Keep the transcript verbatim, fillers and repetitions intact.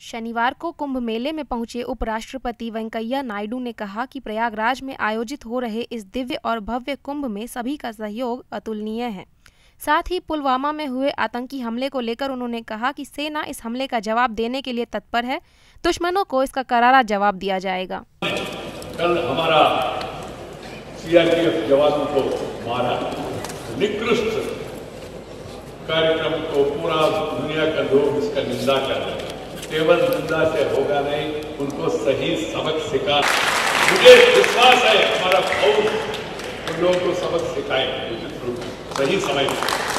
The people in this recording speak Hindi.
शनिवार को कुंभ मेले में पहुंचे उपराष्ट्रपति वेंकैया नायडू ने कहा कि प्रयागराज में आयोजित हो रहे इस दिव्य और भव्य कुंभ में सभी का सहयोग अतुलनीय है। साथ ही पुलवामा में हुए आतंकी हमले को लेकर उन्होंने कहा कि सेना इस हमले का जवाब देने के लिए तत्पर है। दुश्मनों को इसका करारा जवाब दिया जाएगा। कल हमारा सीआरपीएफ जवानों को मारा, निकृष्ट कार्यक्रम को पूरा दुनिया का लोग इसका निंदा कर रहे हैं। केवल निंदा से होगा नहीं, उनको सही सबक सिखा। मुझे विश्वास है हमारा फौज उन लोगों को सबक सिखाए सही समय।